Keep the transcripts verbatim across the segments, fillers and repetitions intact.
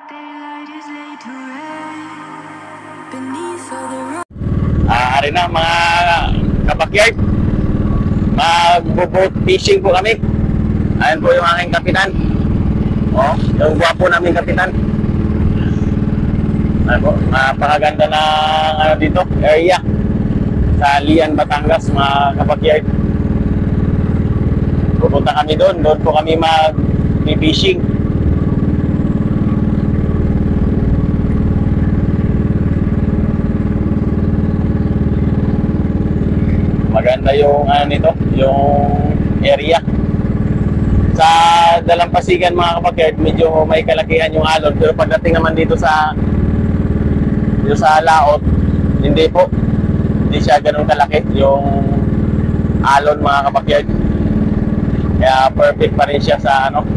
Ah, ari na mga kabakyard, mag-boat fishing po kami. Ayan po yung aking kapitan. Oh, yung gwapo namin kapitan. Ayan po, napakaganda na ano dito, area sa Lian, Batangas, mga kabakyard. Pupunta kami doon, doon po kami mag-fishing. Maganda yung ano nito, yung area. Sa Dalampasigan mga kapatid, medyo may kalakihan yung alon, pero pagdating naman dito sa dito sa Laot, hindi po. Hindi siya ganoon kalaki yung alon mga kapatid. Kaya perfect pa rin siya sa ano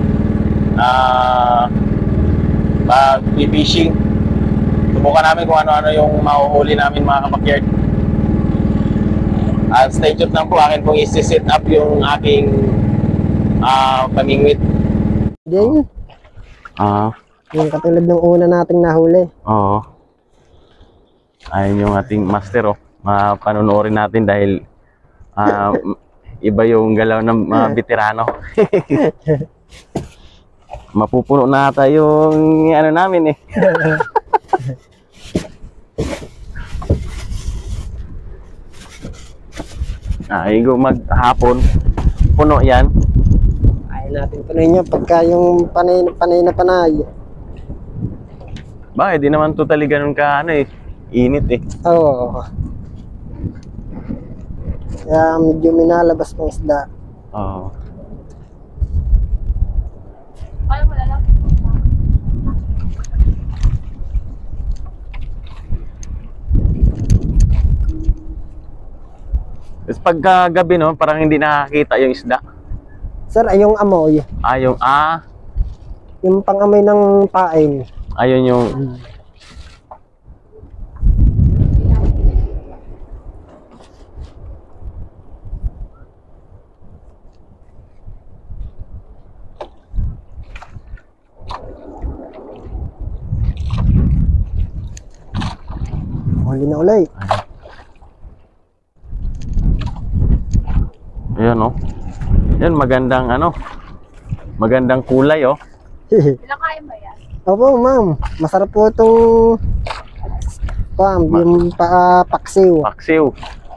ah uh, pag-fishing. Subukan namin kung ano-ano yung mahuhuli namin mga kapatid. Uh, stay tuned lang po, akin pong isi-set up yung aking uh, pamingwit. Diyan yun. Ah. Yung katulad ng una nating nahuli. Oo. Ayun yung ating master, oh. Mapanunorin natin dahil uh, iba yung galaw ng mga veterano. Mapupuno na ata yung ano namin eh. Ah, igo maghapon, puno yan. Ayaw natin punuin yun pagka yung panay, panay na panay. Bakit? Di naman totally ganun ka, ano eh, init eh. Oo. Kaya medyo minalabas pang isda. Oo. Ayaw mo na lang. Tapos pagka gabi no, parang hindi nakakita yung isda. Sir, ay yung amoy. Ah, yung ah. Yung pang-amoy ng pain. Ayun yung... Hmm. Huli na ulay. Ayan oh. Yan, magandang ano. Magandang kulay oh. Pinakain ba yan? Opo, ma'am. Masarap po itong pam, Ma yung pa, paksiw. Paksiw.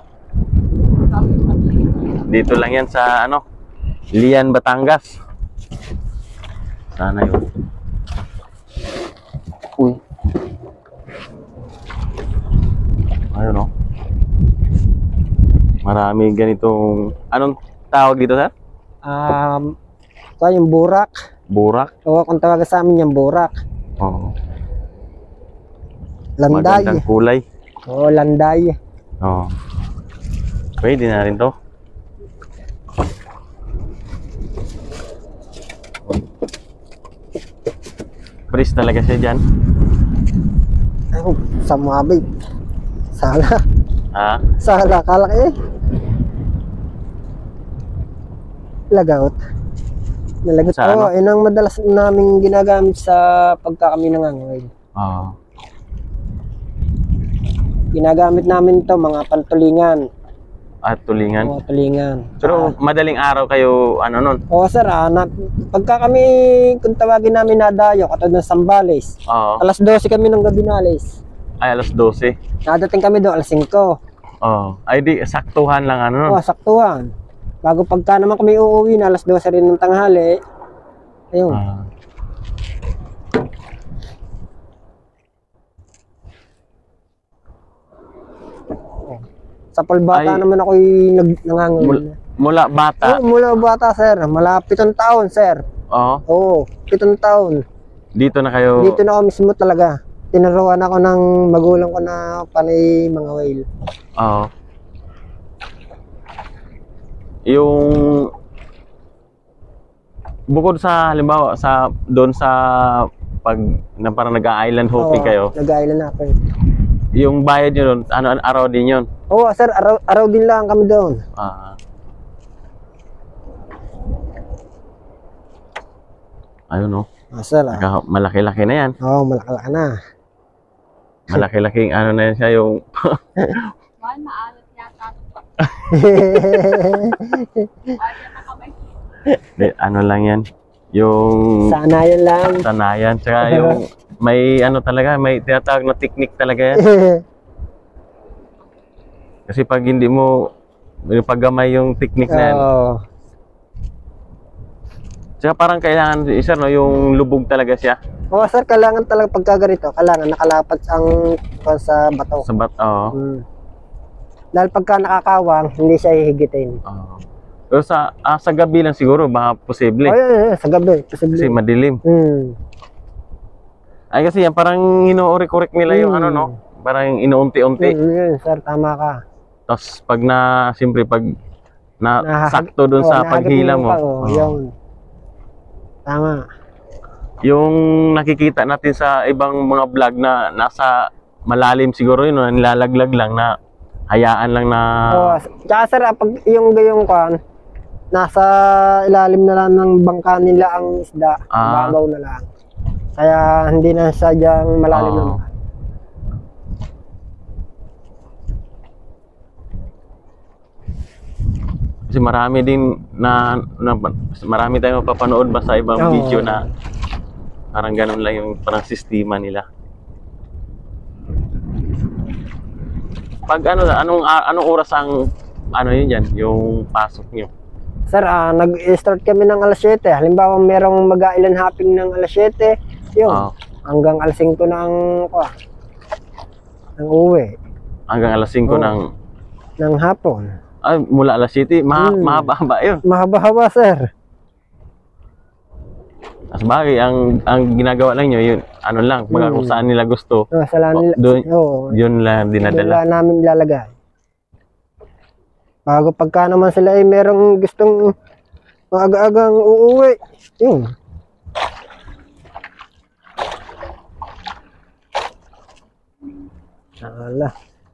Dito lang yan sa ano, Lian, Batangas. Sana yun. Uy. Ayun oh. Marami ganitong, anong tawag dito sir? Um, ito yung burak. Burak? O kung tawag sa amin yung burak. Oo. Landay. Magandang kulay. Oo, landay. Oo. Pwede na rin to. Fresh talaga siya dyan. Ay, sa mabig. Sala. Ha? Sala, kalaki eh. Lagout. Nalagot Sa ko. ano? Yun ang madalas namin ginagamit sa pagka kami nangangail. Oo. Ginagamit namin to mga pantulingan. At tulingan. Mga tulingan. Pero madaling araw kayo, ano nun? Oo sir, ah, na, pagka kami, kung tawagin namin na dayo, katulad ng Sambales, Oo. alas dose kami ng gabi na alis. Ay, alas dose. Nadating kami doon, alas singko. Oo. Ay, di, saktuhan lang ano nun. Oo, saktuhan. Bago pagka naman kami uuwi na, alas dose rin ng tanghali. Ayun. Ah. Sa Palbata Ay, naman ako'y nag nangangail. Mula, mula bata. Oo, mula bata sir, mula pitong taon sir. Oo. Oo, pitong taon. Dito na kayo. Dito na ako mismo talaga. Tinuruan ako ng magulang ko na panay mga whale. Oo. Yung bukod sa halimbawa sa doon sa pag na parang nag-island hopping Oo, kayo, nag-island na ako. yung bayad nyo doon, ano, ano araw din yun? Oo sir, araw, araw din lang kami doon. Ah. Ayun oh. Ah, sir, ah. Naka- Malaki-laki na yan. Oo, malaki na. Malaki-laking ano na yan siya yung Mahal, maalat yata. Ayaw na kamay. Di, ano lang yan. Yung Sana yan lang. sanayan. Tsaka yung may ano talaga, may tinatawag na technique talaga yan. Kasi pag hindi mo yung paggamay yung technique na yan. Oo. Tsaka parang kailangan, isa no, yung lubog talaga siya. Oo, sir, kailangan talaga pagka ganito, kailangan nakalapat ang kwan sa bato. Sa bat, oo. Hmm. Dahil pagka nakakawang, hindi siya hihigitin. Oo. Pero sa, ah, sa gabi lang siguro, baka posible. Oh, yeah, yeah, sa gabi. Posible. Kasi madilim. Hmm. Ay kasi yan, parang inuurik-urik nila yung Hmm. ano no. Parang inuunti-unti. Hmm, yun, sir, tama ka. Tapos pag na, siyempre pag na Nahahag- sakto dun Oo, sa nahagip paghila yung mo. pa, oh, Oo. yun. Tama. Yung nakikita natin sa ibang mga vlog na nasa malalim siguro yun, no, nilalaglag lang na hayaan lang na Oo, tsaka sir, ah, pag yung gayong kwan, nasa ilalim na lang ng bangka nila ang isda, Ah. babaw na lang. Kaya hindi na sadyang malalim Oo. naman. kasi marami din na, na marami tayong mapapanood ba sa ibang Oo. video na parang ganun lang yung parang sistema nila. Pag ano, anong anong oras ang ano yun dyan, yung pasok nyo? Sir, ah, nag-start kami ng alas siyete. Halimbawa, merong mag-ailan hopping ng alas siyete. Yun, Oo. hanggang alas singko ng, kwa, ng uwi, Hanggang alas singko Oo. ng ng hapon. ay, mula alas siyete, ma Hmm. mahaba-haba yun. Mahaba-haba, sir. As bagay, ang ang ginagawa lang nyo, yun, ano lang, baga Hmm. kung saan nila gusto, No, sa nila, Oh, doon- oo, yun lang dinadala. Dinala namin ilalagay. Bago pagka naman sila ay merong gustong maaga-agang uuwi. Yun. Ala.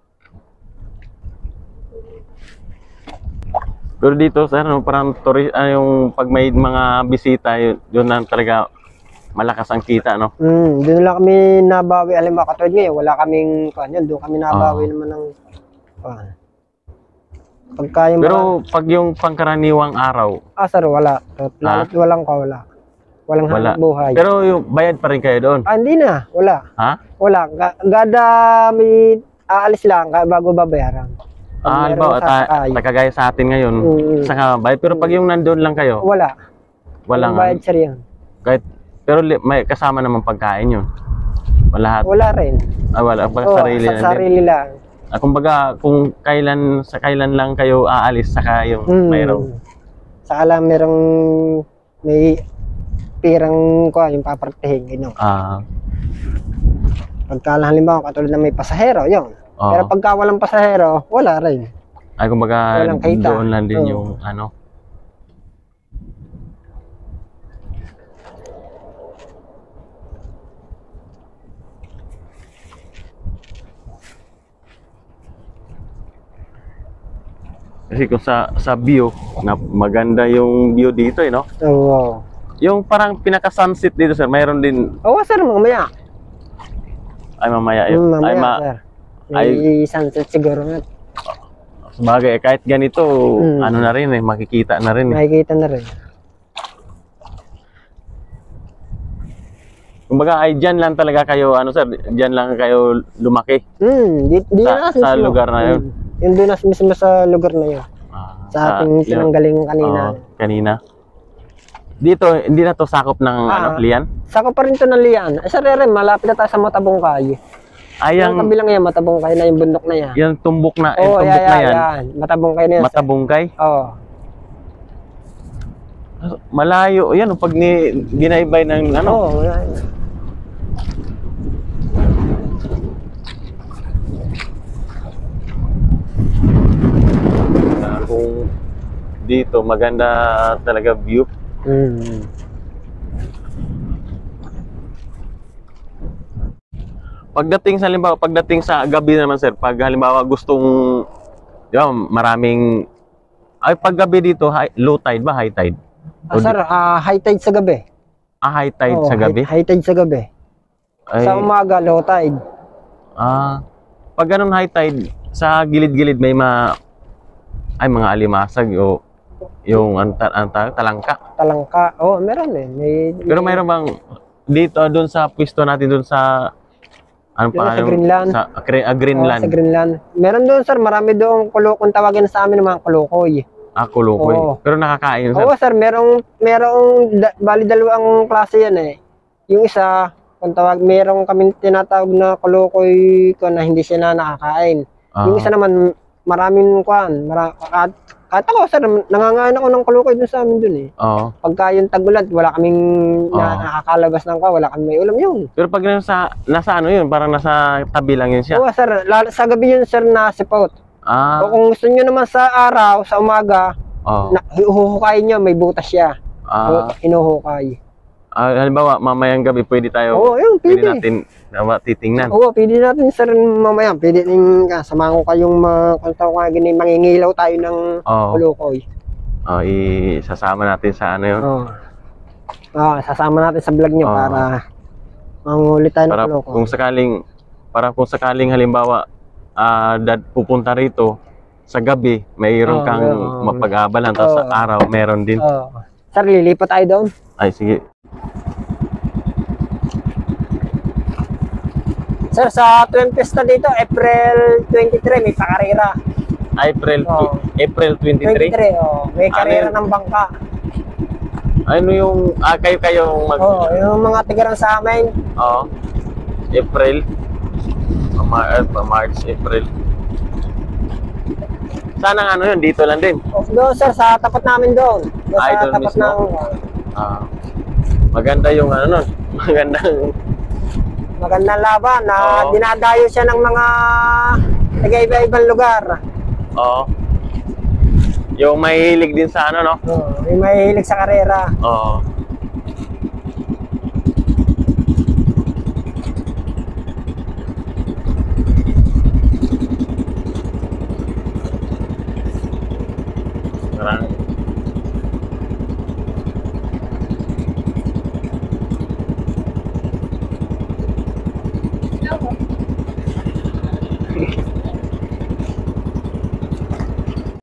Pero dito, sir, ano, parang tourist, ah, yung pag may mga bisita, yun, yun lang talaga malakas ang kita, no? Hmm, doon lang kami nabawi. Alam mo, katulad ngayon, wala kaming kanyan. Doon kami nabawi Oo. naman ng kan. Pagka yung Pero pag yung pangkaraniwang araw, mga- ah, sir, wala. Lalo't walang ka, wala. Walang wala. hanap buhay. Pero yung bayad pa rin kayo doon. Ah, hindi na. Wala. Ha? Wala. Ga- Gada may aalis lang ka bago babayaran. Pag Ah, meron halimbawa, ta sasakay, takagaya sa atin ngayon, Mm. saka bayad. Pero pag yung nandun lang kayo, wala. walang, Walang bayad, sir, yan. kahit, pero li- may kasama naman pagkain yun. Wala, Wala rin. ah, wala, pag Oo, sarili sa lang din. sarili lang. Ah, kumbaga, kung kailan, sa kailan lang kayo aalis, saka yung Hmm. mayroong, Saka lang merong may pirang ko yung papartihin. Gino. ah, Pagka lang halimbawa, katulad na may pasahero, yun. oo. Pero pagka walang pasahero, wala rin. Ay, kumbaga, Walang kita. doon lang din Oo. yung, ano, kasi kung sa, sa view, na maganda yung view dito, eh, no? Oo. Yung parang pinaka-sunset dito, sir, mayroon din, Oo, sir, mamaya. ay mamaya, yun. Hmm, mamaya, ay, ma, sir. May sunset siguro nga. sabagay, eh, kahit ganito, Hmm. ano na rin, eh, makikita na rin, eh. Makikita na rin. Kumbaga, ay dyan lang talaga kayo, ano sir, dyan lang kayo lumaki. Hmm, di, di Sa- na sa lugar na yun? Hmm. Yung doon na mismo sa lugar na yun. Ah, Sa ating sinanggaling kanina. Oo, kanina. Dito, hindi na to sakop ng Ah. ano, Lian? Saka pa rin to ng Lian. Ay, sir, rin, malapit na tayo sa Matabungkay. Ay, Yung yung, kabilang yan, Matabungkay na yung bundok na yan. yung tumbok na, yung Oo, tumbok yeah, na yeah, yan, yan. Matabungkay na yan. sir. matabungkay. Oo. Malayo, yan, pag ni, ginaybay ng ano, Oo, yan. ah, kung dito, maganda talaga view. Hmm. Pagdating sa halimbawa, pagdating sa gabi naman sir, pag halimbawa gustong, di ba, maraming, ay pag gabi dito, high, low tide ba, high tide? Ah, sir, ah, high tide sa gabi. Ah, high tide Oo, sa gabi? High, high tide sa gabi. Ay, Sa umaga, low tide. ah, pag ganun high tide, sa gilid-gilid may ma... Ay, mga alimasag o yung ang, ta- ang ta- talangka. Talangka. Oo, meron eh. May, Pero mayroon bang dito doon sa pwesto natin doon sa ano Doon pa sa yung- Greenland. sa Gre- ah, Oo, Greenland. sa Greenland. Meron doon, sir. Marami doon kulukong tawagin sa amin ng mga kulukoy. Ah, kulukoy. Oo. Pero nakakain sir. Oo, sir. Merong, merong, da, bali dalawang klase yan eh. Yung isa, kung tawag, merong kami tinatawag na kulukoy ko na hindi siya na nakakain. Ah, Yung isa naman, maraming kuan. Mara, at, at ako, sir, nangangain ako ng kulukoy doon sa amin doon eh. oo. Pagka yung tagulad, wala kaming na, Oo. nakakalabas ng kwa, wala kaming may ulam yun. Pero pag nasa, nasa ano yun, parang nasa tabi lang yun siya. Oo, sir. Lalo, sa gabi yun, sir, na sipot. Ah, O kung gusto nyo naman sa araw, sa umaga, oo. na, huhukayin nyo, may butas siya. Ah, Hinuhukay. ah, halimbawa, mamayang gabi pwede tayo, Oo, yun, pwede pwede. natin uh, titingnan. Oo, pwede natin, sir, mamaya. Pwede din, ka, samahan ko kayong, ma, kung tawag nga, gini, mangingilaw tayo ng Oo. kulukoy. Oh, isasama natin sa ano yun. Oo. Ah, sasama natin sa vlog nyo Oo. para manghuli tayo ng Para kulukoy. kung sakaling, para kung sakaling halimbawa, ah, dad pupunta rito sa gabi, mayroon Oo, kang oo. mapag-aabalan, tapos sa Oo. araw meron din. Oo. Sir, lilipat tayo doon. Ay, sige. Sir, sa twin Fiesta dito, April twenty-three, may pakarera. April, Oo. April twenty-three. twenty-three, oh. May Ano karera yun? ng bangka. Ano yung, ah, kayo kayong mag, Oo, yung mga tigarang sa amin. Oo. April. Pa- Mar- eh, pa- March, April. Sana ano yun, dito lang din. Oh, doon, sir, sa tapat namin doon. Doon Ay, sa doon tapat mismo? ng... Ah. Maganda yung ano nun. Magandang, Magandang laban na Oo. dinadayo siya ng mga taga-iba-ibang lugar. oo. Yung mahilig din sa ano, no? Oo, may mahilig sa karera. Oo.